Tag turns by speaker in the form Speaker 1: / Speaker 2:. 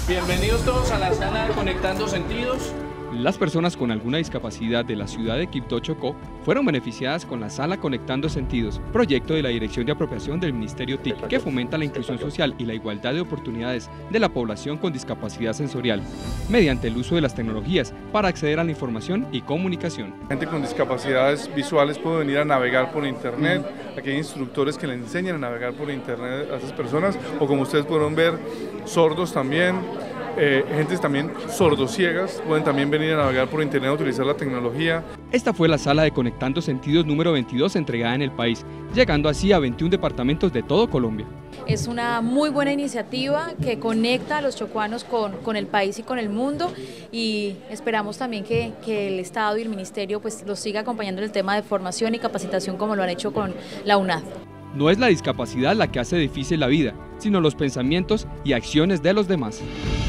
Speaker 1: Bienvenidos todos a la sala de Conectando Sentidos.
Speaker 2: Las personas con alguna discapacidad de la ciudad de Quibdó, Chocó, fueron beneficiadas con la Sala Conectando Sentidos, proyecto de la Dirección de Apropiación del Ministerio TIC, que fomenta la inclusión social y la igualdad de oportunidades de la población con discapacidad sensorial, mediante el uso de las tecnologías para acceder a la información y comunicación.
Speaker 3: Gente con discapacidades visuales puede venir a navegar por internet, aquí hay instructores que le enseñan a navegar por internet a esas personas, o como ustedes podrán ver, sordos también. Gentes también sordociegas pueden también venir a navegar por internet a utilizar la tecnología.
Speaker 2: Esta fue la sala de Conectando Sentidos número 22 entregada en el país, llegando así a 21 departamentos de todo Colombia.
Speaker 4: Es una muy buena iniciativa que conecta a los chocuanos con el país y con el mundo, y esperamos también que el Estado y el Ministerio pues los siga acompañando en el tema de formación y capacitación como lo han hecho con la UNAD.
Speaker 2: No es la discapacidad la que hace difícil la vida, sino los pensamientos y acciones de los demás.